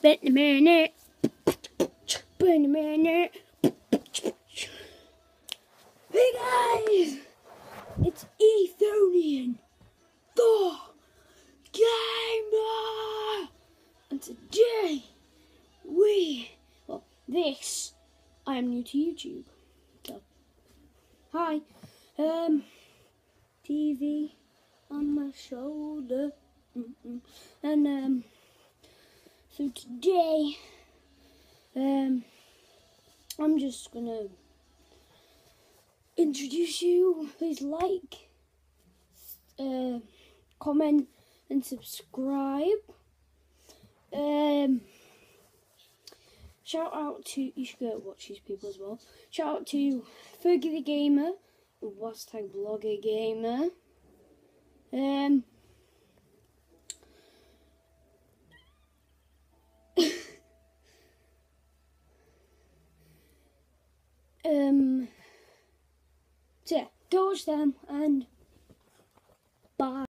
Spent a minute. Spent a minute. Hey guys! It's Ethonian, the gamer! And today I am new to YouTube. So, hi. TV on my shoulder. And, so today, I'm just gonna introduce you. Please like, comment and subscribe. Shout out to, you should go watch these people as well. Shout out to Fergie the Gamer, Wastag Blogger Gamer. So yeah, go watch them and bye.